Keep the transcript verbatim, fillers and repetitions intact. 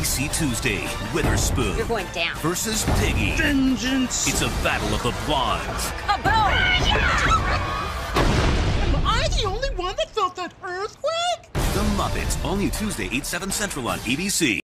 C Tuesday, Witherspoon. You're going down. Versus Piggy. Vengeance. It's a battle of the blondes. Kaboom! Am I the only one that felt that earthquake? The Muppets, all new Tuesday, eight, seven Central on A B C.